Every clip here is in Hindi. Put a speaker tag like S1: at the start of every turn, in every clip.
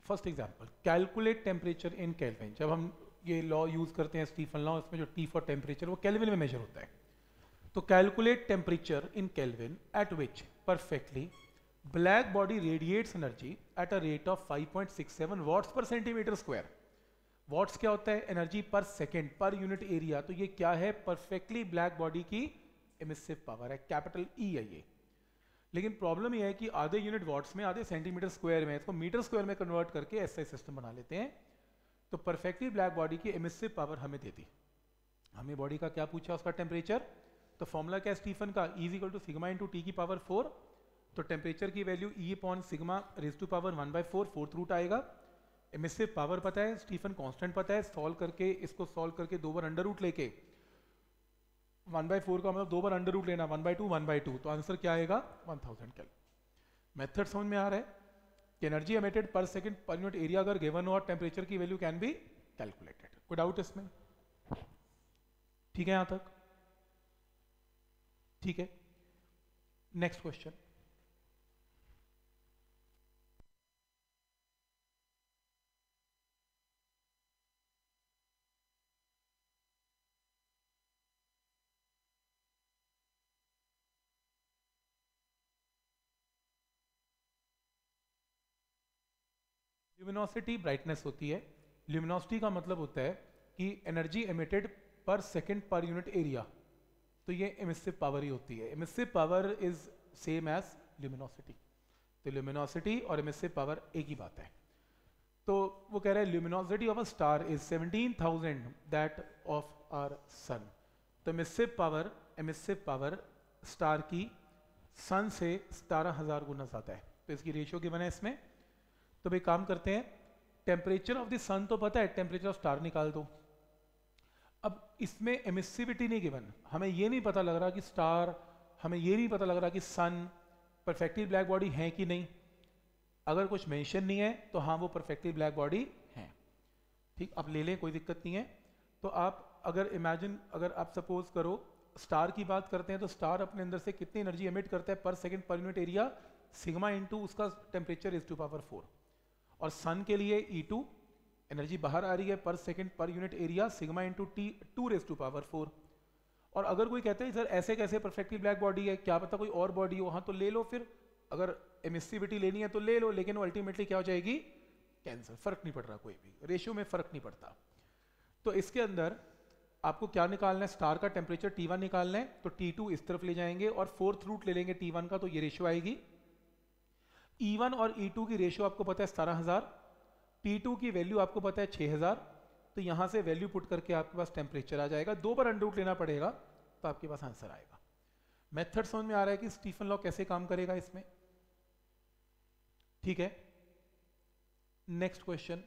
S1: First example, calculate temperature in kelvin. जब हम ये लॉ यूज करते हैं स्टीफन लॉ, इसमें जो टी फॉर टेम्परेचर वो केल्विन में मेजर होता है। तो calculate temperature in kelvin at which perfectly black body radiates energy at a rate of 5.67 watts per centimetre square. Watts क्या होता है? Energy per second per unit area. तो ये क्या है? परफेक्टली ब्लैक बॉडी की एमिसिव पावर है, कैपिटल ई है ये। लेकिन प्रॉब्लम ये है कि आधे यूनिट वॉट्स में, आधे सेंटीमीटर स्क्वायर में, इसको मीटर स्क्वायर में कन्वर्ट करके ऐसा सिस्टम बना लेते हैं। तो परफेक्टली ब्लैक बॉडी की एमिसिव पावर हमें दे दी। हमें बॉडी का क्या पूछा? उसका टेम्परेचर। तो फॉर्मूला क्या है स्टीफन का? E equal to sigma into T की पावर 4। तो टेम्परेचर की value E upon sigma raise to power 1/4 fourth root आएगा। एमिसिव पावर पता है, स्टीफन कांस्टेंट पता है, सॉल्व करके इसको सॉल्व करके 2 बार अंडर रूट लेके 1/4 का मतलब 2 बार अंडर रूट लेना, 1/2 1/2, तो आंसर क्या आएगा? 1000 केल्विन। मेथड समझ में आ रहा है कि energy emitted per second per unit area अगर गिवन हो और टेम्परेचर की वैल्यू कैन बी कैलकुलेटेड। कोई डाउट इसमें? ठीक है यहां तक? ठीक है, नेक्स्ट क्वेश्चन। ल्यूमिनोसिटी ब्राइटनेस होती है। ल्यूमिनोसिटी का मतलब होता है कि energy emitted per second per unit area. तो ये एमिसिव पावर ही होती है। Emissive power is same as luminosity. तो ल्यूमिनोसिटी और एमिसिव पावर एक ही बात है। तो वो कह रहे हैं luminosity of a star is 17,000 that of our sun. तो एमिसिव पावर स्टार की सन से 17,000 गुना ज़्यादा है। तो इसकी रेशियो गिवन है इसमें। तो भाई काम करते हैं, टेम्परेचर ऑफ द सन तो पता है, टेम्परेचर ऑफ स्टार निकाल दो। अब इसमें एमिसिविटी नहीं गिवन, हमें ये नहीं पता लग रहा कि स्टार, हमें ये नहीं पता लग रहा कि सन परफेक्टली ब्लैक बॉडी है कि नहीं। अगर कुछ मेंशन नहीं है तो हाँ वो परफेक्टली ब्लैक बॉडी है। ठीक, अब ले लें, कोई दिक्कत नहीं है। तो आप अगर इमेजिन, अगर आप सपोज करो स्टार की बात करते हैं, तो स्टार अपने अंदर से कितनी एनर्जी एमिट करता है per second per unit area? Sigma into उसका टेम्परेचर रेज़ टू पावर 4। और सन के लिए E2 एनर्जी बाहर आ रही है per second per unit area, sigma into T 2 raise to power 4। और अगर कोई कहते हैं सर ऐसे कैसे परफेक्टली ब्लैक बॉडी है, क्या पता कोई और बॉडी हो, हाँ तो ले लो फिर। अगर एमिसिविटी लेनी है तो ले लो, लेकिन वो अल्टीमेटली क्या हो जाएगी? कैंसर। फर्क नहीं पड़ रहा, कोई भी रेशियो में फर्क नहीं पड़ता। तो इसके अंदर आपको क्या निकालना है? स्टार का टेम्परेचर T1 निकालना है। तो T2 इस तरफ ले जाएंगे और फोर्थ रूट ले लेंगे T1 का, तो ये रेशियो आएगी। E1 और E2 की रेशियो आपको पता है 17,000, T2 की वैल्यू आपको पता है 6,000। तो यहां से वैल्यू पुट करके आपके पास टेम्परेचर आ जाएगा। 2 बार अंडर रूट लेना पड़ेगा तो आपके पास आंसर आएगा। मेथड समझ में आ रहा है कि स्टीफन लॉ कैसे काम करेगा इसमें? ठीक है, next question.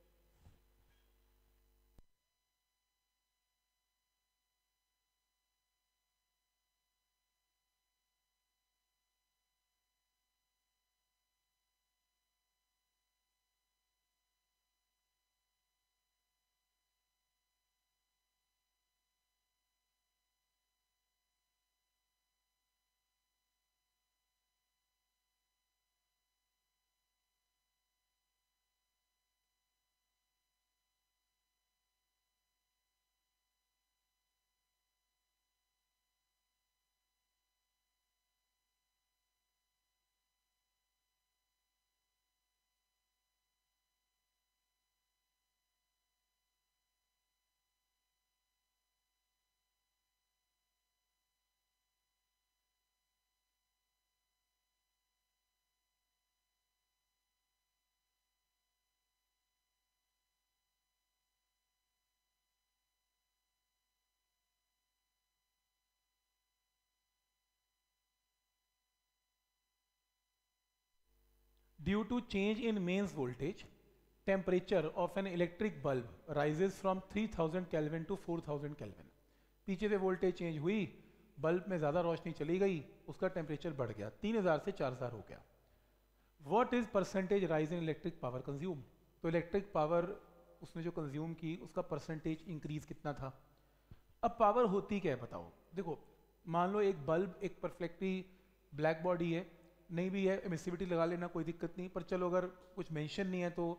S1: Due to change in mains voltage, temperature of an electric bulb rises from 3000 Kelvin to 4000 Kelvin. पीछे से वोल्टेज चेंज हुई, बल्ब में ज़्यादा रोशनी चली गई, उसका टेम्परेचर बढ़ गया, 3000 से 4000 हो गया। What is percentage rise in electric power consumed? तो इलेक्ट्रिक पावर उसने जो कंज्यूम की उसका परसेंटेज इंक्रीज कितना था? अब पावर होती क्या है बताओ? देखो, मान लो एक बल्ब एक परफेक्टली ब्लैक बॉडी है, नहीं भी है एमिसिविटी लगा लेना, कोई दिक्कत नहीं। पर चलो अगर कुछ मेंशन नहीं है तो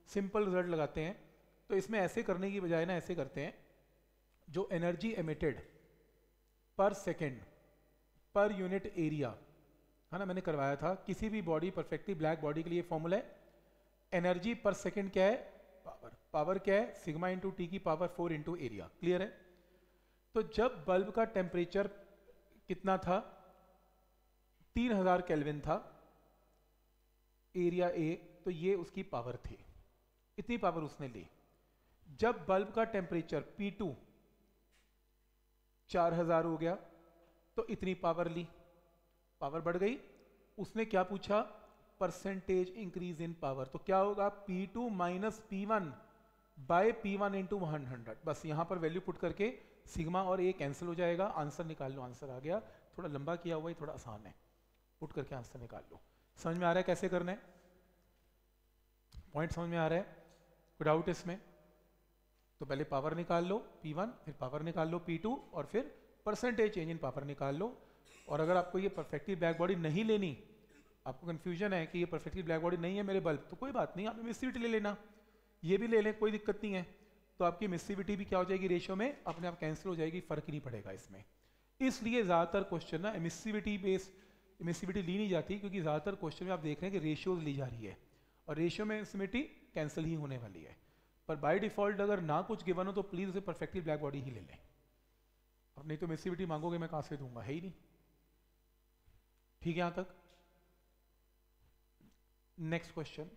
S1: सिंपल रिजल्ट लगाते हैं। तो इसमें ऐसे करने की बजाय ना ऐसे करते हैं, जो energy emitted per second per unit area है ना, मैंने करवाया था किसी भी बॉडी, परफेक्टली ब्लैक बॉडी के लिए फॉर्मूला है एनर्जी पर सेकेंड क्या है, पावर। पावर क्या है, सिग्मा इंटू टी की पावर 4 इंटू एरिया। क्लियर है? तो जब बल्ब का टेम्परेचर कितना था, 3000 केल्विन था, एरिया ए, तो ये उसकी पावर थी, इतनी पावर उसने ली। जब बल्ब का टेम्परेचर P2 4000 हो गया तो इतनी पावर ली, पावर बढ़ गई। उसने क्या पूछा, परसेंटेज इंक्रीज इन पावर। तो क्या होगा, P2 minus P1 bye P1 into 100। बस यहां पर वैल्यू पुट करके सिग्मा और ए कैंसिल हो जाएगा, आंसर निकाल लो। आंसर आ गया। थोड़ा लंबा किया हुआ है, थोड़ा आसान है, पुट करके आंसर निकाल लो। समझ में आ रहा है कैसे करना है? पॉइंट समझ में आ रहा है? कोई डाउट इसमें? तो पहले पावर निकाल लो P1, फिर पावर निकाल लो P2, और फिर परसेंटेज चेंज इन पावर निकाल लो। और अगर आपको ये परफेक्टली ब्लैक बॉडी नहीं लेनी, आपको कंफ्यूजन है कि ये परफेक्टली ब्लैक बॉडी नहीं है मेरे बल्ब, तो कोई बात नहीं, आप एमिसिविटी ले लेना, ये भी ले लें, कोई दिक्कत नहीं है। तो आपकी एमिसिविटी भी क्या हो जाएगी, रेशियो में अपने आप कैंसिल हो जाएगी, फर्क ही नहीं पड़ेगा इसमें। इसलिए ज़्यादातर क्वेश्चन ना एमिसिविटी बेस्ड एमिसिविटी ली नहीं जाती, क्योंकि ज़्यादातर क्वेश्चन में आप देख रहे हैं कि रेशियोज ली जा रही है, और रेशियो में एमिसिविटी कैंसिल ही होने वाली है। पर बाय डिफॉल्ट अगर ना कुछ गिवन हो तो प्लीज उसे परफेक्टली ब्लैक बॉडी ही ले लें, अब नहीं तो एमिसिविटी मांगोगे मैं कहां से दूंगा, है ही नहीं। ठीक है यहां तक? Next question.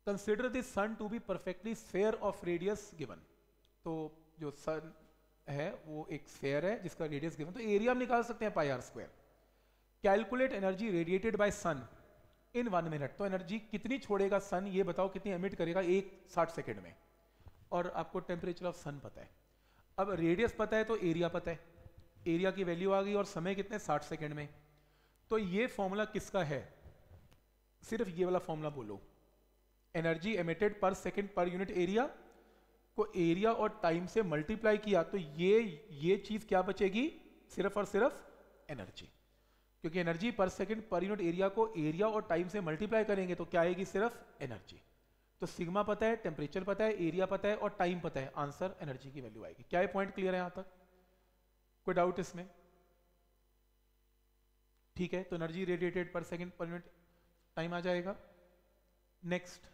S1: Consider the sun to be perfectly sphere of radius given. तो जो सन है वो एक स्फेयर है जिसका रेडियस गिवन, तो एरिया हम निकाल सकते हैं pi are square. Calculate energy radiated by sun in 1 minute. तो एनर्जी कितनी छोड़ेगा सन, ये बताओ कितनी एमिट करेगा एक 60 सेकेंड में, और आपको टेम्परेचर ऑफ सन पता है। अब रेडियस पता है तो एरिया पता है, एरिया की वैल्यू आ गई और समय कितने 60 सेकेंड में। तो ये फॉर्मूला किसका है, सिर्फ ये वाला फॉर्मूला बोलो। Energy emitted per second per unit area को एरिया और टाइम से मल्टीप्लाई किया तो ये चीज क्या बचेगी, सिर्फ और सिर्फ एनर्जी, क्योंकि energy per second per unit area को एरिया और टाइम से मल्टीप्लाई करेंगे तो क्या आएगी, सिर्फ एनर्जी। तो सिग्मा पता है, टेम्परेचर पता है, एरिया पता है और टाइम पता है, आंसर एनर्जी की वैल्यू आएगी। क्या ये पॉइंट क्लियर है यहां तक, कोई डाउट इसमें? ठीक है, तो energy radiated per second per unit time आ जाएगा। Next,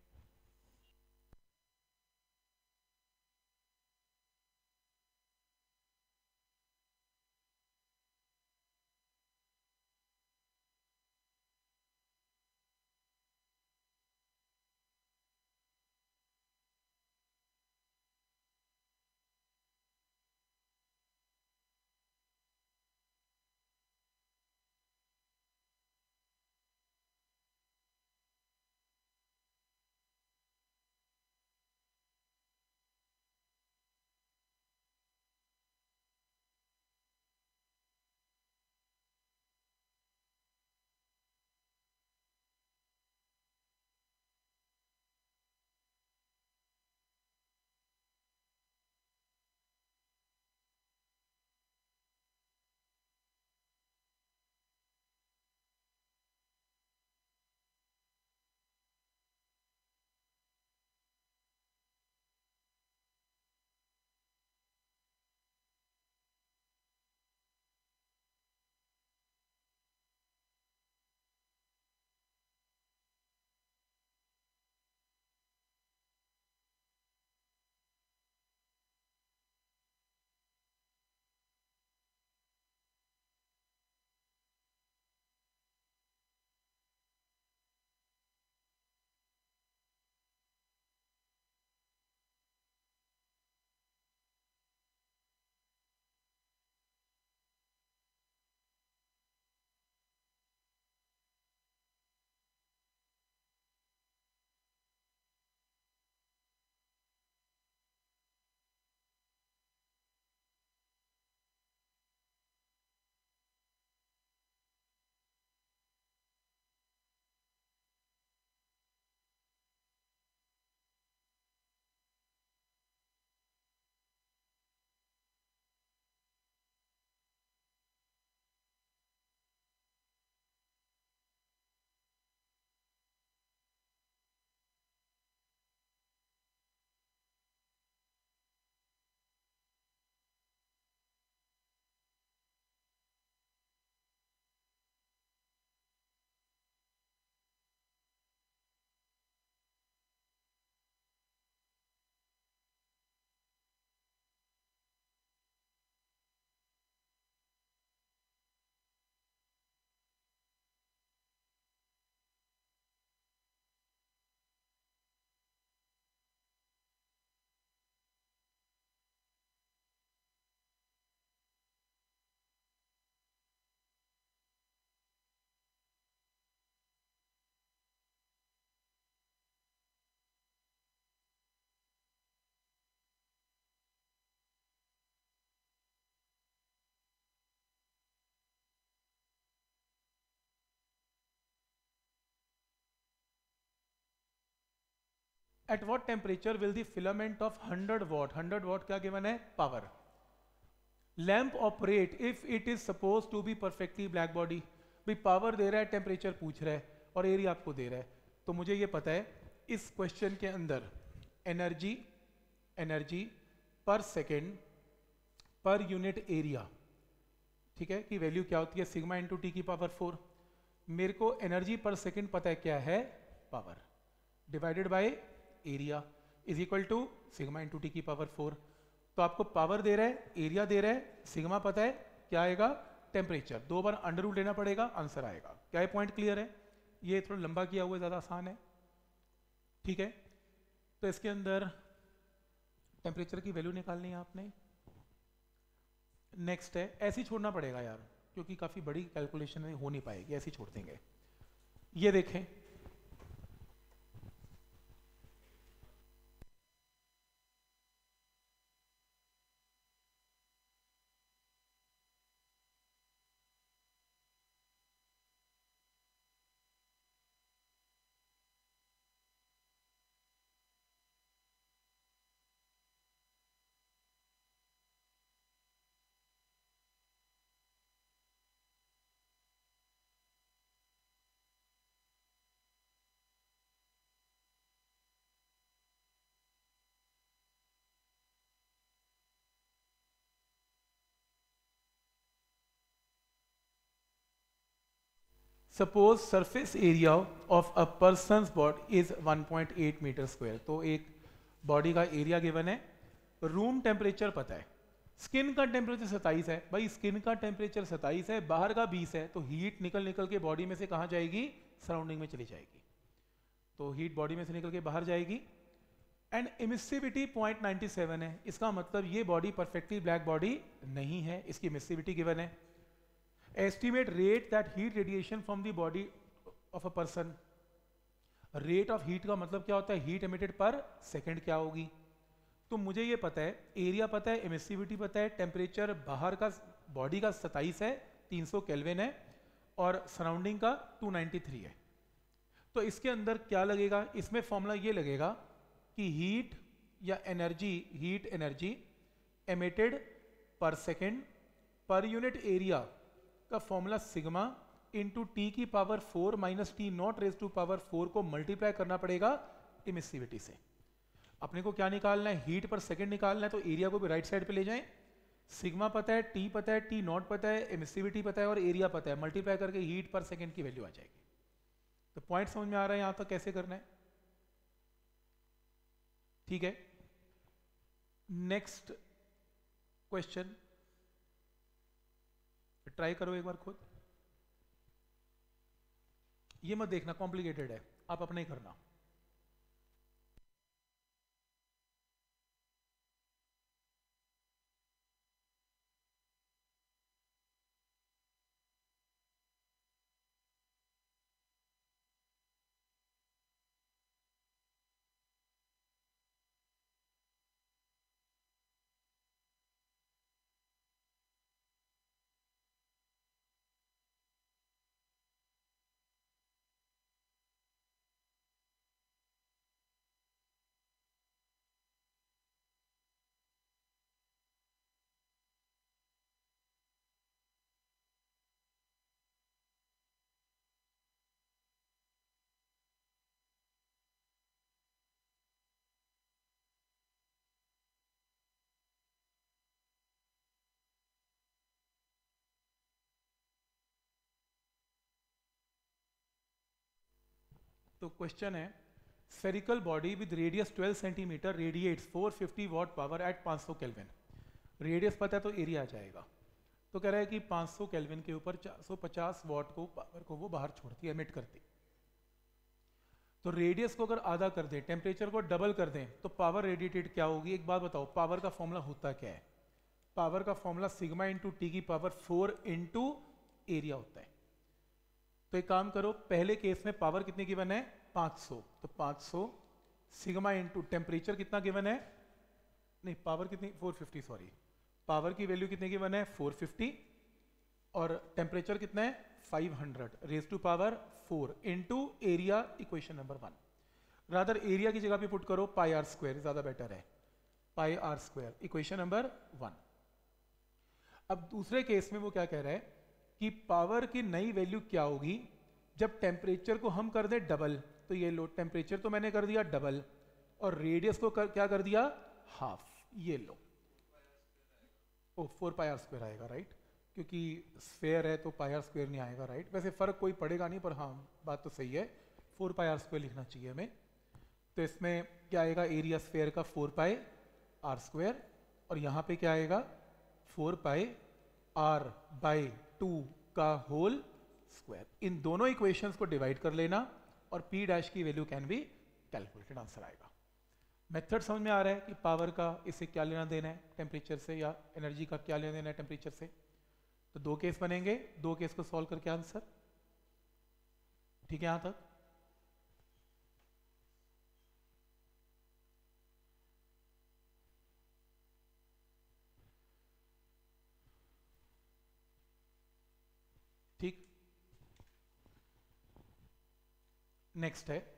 S1: at what temperature will the filament of 100 watt, 100 watt क्या गिवन है, power, lamp operate if it is suppose to be perfectly black body. भाई पावर दे रहा है, टेम्परेचर पूछ रहा है और एरिया आपको दे रहा है, तो मुझे ये पता है इस क्वेश्चन के अंदर energy per second per unit area, ठीक है, की वैल्यू क्या होती है, सिग्मा इंटू टी की पावर 4। मेरे को एनर्जी पर सेकेंड पता है क्या है, power, divided by area is equal to sigma into T की पावर 4। तो आपको पावर दे रहा है, एरिया दे रहा है, सिग्मा पता है, क्या आएगा, टेम्परेचर, 2 बार अंडर रूट लेना पड़ेगा, आंसर आएगा। क्या ये पॉइंट क्लियर है? ये थोड़ा लंबा किया हुआ, ज्यादा आसान है, ठीक है, तो इसके अंदर टेम्परेचर की वैल्यू निकालनी है आपने। नेक्स्ट है, ऐसे ही छोड़ना पड़ेगा यार, क्योंकि काफ़ी बड़ी कैलकुलेशन हो नहीं पाएगी, ऐसे ही छोड़ देंगे। ये देखें, suppose surface area of a person's body is 1.8 metre square. तो एक बॉडी का एरिया गिवन है, रूम टेम्परेचर पता है, स्किन का टेम्परेचर 27 है। भाई स्किन का टेम्परेचर 27 है, बाहर का 20 है, तो हीट निकल निकल के बॉडी में से कहाँ जाएगी, सराउंडिंग में चली जाएगी। तो हीट बॉडी में से निकल के बाहर जाएगी। एंड एमिसिविटी 0.97 है, इसका मतलब ये बॉडी परफेक्टली ब्लैक बॉडी नहीं है, इसकी एमिसिविटी गिवन है। Estimate rate that heat radiation from the body of a person. Rate of heat का मतलब क्या होता है, हीट एमिटेड पर सेकेंड क्या होगी। तो मुझे ये पता है, एरिया पता है, एमिसिविटी पता है, टेम्परेचर बाहर का बॉडी का 27 है, 300 केल्विन है, और सराउंडिंग का 293 है। तो इसके अंदर क्या लगेगा, इसमें फॉर्मूला ये लगेगा कि हीट या energy, heat energy emitted per second per unit area का फॉर्मूला सिग्मा इंटू टी की power 4 minus T not raise to power 4 को मल्टीप्लाई करना पड़ेगा एमिसिविटी से। अपने को क्या निकालना है, हीट पर सेकेंड निकालना है, तो एरिया को भी राइट साइड पे ले जाएं। सिग्मा पता है, टी पता है, टी नॉट पता है, एमिसिविटी पता है और एरिया पता है, मल्टीप्लाई करके हीट पर सेकेंड की वैल्यू आ जाएगी। तो पॉइंट समझ में आ रहा है यहां तक कैसे करना है, ठीक है। नेक्स्ट क्वेश्चन ट्राई करो एक बार खुद, ये मत देखना कॉम्प्लिकेटेड है, आप अपना ही करना। तो क्वेश्चन है, spherical body with radius 12 centimetre radiates 450 watt power at 500 kelvin. Radius पता है तो एरिया आ जाएगा। तो कह रहा है कि 500 केल्विन के ऊपर 450 वॉट को पावर को वो बाहर छोड़ती है, एमिट करती। तो रेडियस को अगर आधा कर दें, टेम्परेचर को डबल कर दें, तो पावर रेडिएटेड क्या होगी। एक बात बताओ, पावर का फॉर्मूला होता क्या है, पावर का फॉर्मूला सिग्मा इंटू टी की पावर 4 इंटू एरिया होता है। तो एक काम करो, पहले केस में पावर कितनी गिवन है 500, तो 500 सिग्मा इंटू टेम्परेचर कितना गिवन है, नहीं पावर कितनी 450, सॉरी पावर की वैल्यू कितनी गिवन है 450 और टेम्परेचर कितना है 500 raise to power 4 into area, equation number 1। Rather area की जगह पे पुट करो पाई आर स्क्वायर, ज्यादा बेटर है, pi are square, equation number 1। अब दूसरे केस में वो क्या कह रहा है कि पावर की नई वैल्यू क्या होगी जब टेम्परेचर को हम कर दें डबल। तो ये लो, टेम्परेचर तो मैंने कर दिया डबल और रेडियस को क्या कर दिया हाफ, ये लो, ओ 4 पाई आर स्क्वायर आएगा, राइट, क्योंकि स्फेयर है तो पाई आर स्क्वायर नहीं आएगा, राइट। वैसे फर्क कोई पड़ेगा नहीं, पर हाँ बात तो सही है, 4 पाई आर स्क्वायर लिखना चाहिए हमें। तो इसमें क्या आएगा, एरिया स्फेयर का 4 पाई आर स्क्वायर और यहाँ पे क्या आएगा 4 पाई आर बाई 2 का होल स्क्वायर। इन दोनों इक्वेशंस को डिवाइड कर लेना और P डैश की value can be calculated answer आएगा। मेथड समझ में आ रहा है कि पावर का इससे क्या लेना देना है टेम्परेचर से, या एनर्जी का क्या लेना देना है टेम्परेचर से। तो दो केस बनेंगे, दो केस को सॉल्व करके आंसर। ठीक है यहां तक? ठीक। नेक्स्ट है,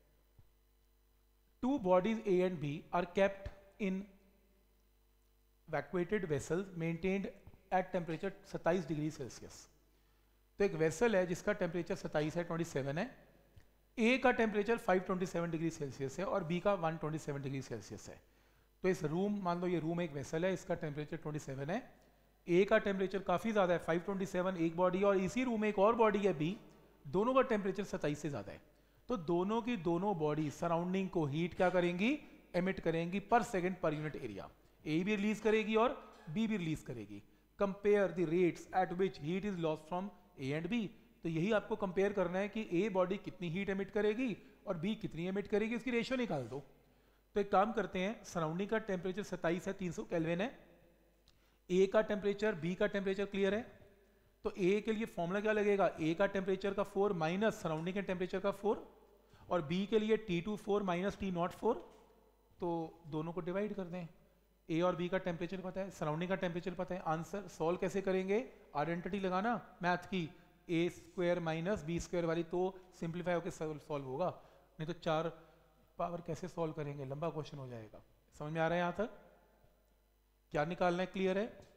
S1: two bodies A and B are kept in vacuated vessels maintained at temperature 27 degree Celsius. तो एक वेसल है जिसका टेम्परेचर 27 है, 27 है, ए का टेम्परेचर 527 डिग्री सेल्सियस है और बी का 127 डिग्री सेल्सियस है। तो इस रूम, मान लो ये रूम एक वेसल है, इसका टेम्परेचर 27 है, ए का टेम्परेचर काफ़ी ज़्यादा है 527 एक बॉडी, और इसी रूम में एक और बॉडी है बी, दोनों का टेम्परेचर 27 से ज़्यादा है। तो दोनों की दोनों बॉडी सराउंडिंग को हीट क्या करेंगी, एमिट करेंगी पर सेकंड पर यूनिट एरिया। ए भी रिलीज करेगी और बी भी रिलीज करेगी। Compare the rates at which heat is lost from A and B. तो यही आपको कंपेयर करना है कि ए बॉडी कितनी हीट एमिट करेगी और बी कितनी एमिट करेगी, इसकी रेशियो निकाल दो। तो एक काम करते हैं, सराउंडिंग का टेम्परेचर 27 है, 300 केल्विन है, ए का टेम्परेचर, बी का टेम्परेचर क्लियर है। तो ए के लिए फॉर्मूला क्या लगेगा, ए का टेम्परेचर का 4 माइनस सराउंडिंग के टेम्परेचर का 4, और बी के लिए T24 माइनस T04। तो दोनों को डिवाइड कर दें, ए और बी का टेम्परेचर पता है, सराउंडिंग का टेम्परेचर पता है। आंसर सॉल्व कैसे करेंगे, आइडेंटिटी लगाना मैथ की, A square minus B square वाली, तो सिंप्लीफाई होकर सॉल्व होगा, नहीं तो 4 पावर कैसे सॉल्व करेंगे, लंबा क्वेश्चन हो जाएगा। समझ में आ रहा है यहाँ तक? क्या निकालना है, क्लियर है?